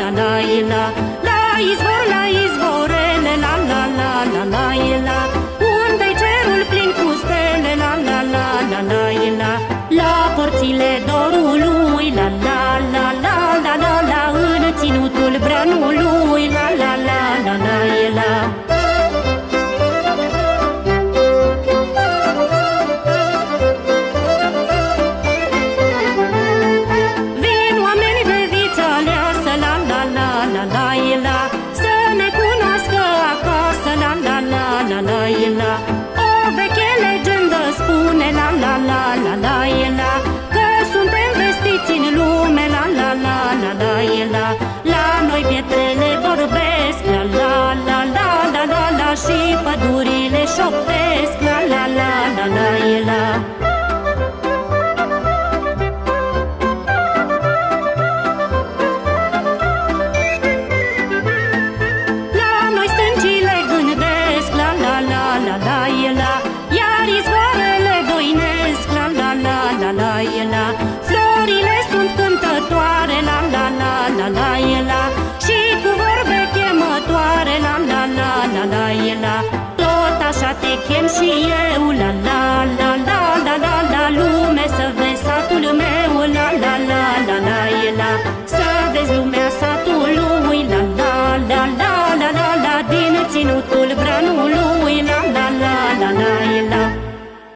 la la e la. La izvorele, la la la la la e la. Unde-i cerul plin cu stele, la la la la la e la. La porțile dorului, la la la la la la la. În ținutul branului, la la la la la e la. Vin oameni de viță aleasă, la la la la la e la. Să ne cunoască acasă, la la la la la e la. O veche legendă spune, la la la la la e la. Că suntem vestiți în lume, la la la la la e la. La noi pietrele vorbesc, la la la la la la la. Și pădurile șoptesc, la la la la la e la. La noi stâncile gândesc, la la la la la e la. Iar izvoarele doinesc, la la la la la e la. Florile sunt cântătoare, la la la la la e la. Și cu vorbe chemătoare, la la la la la e la. Tot așa te chem și eu.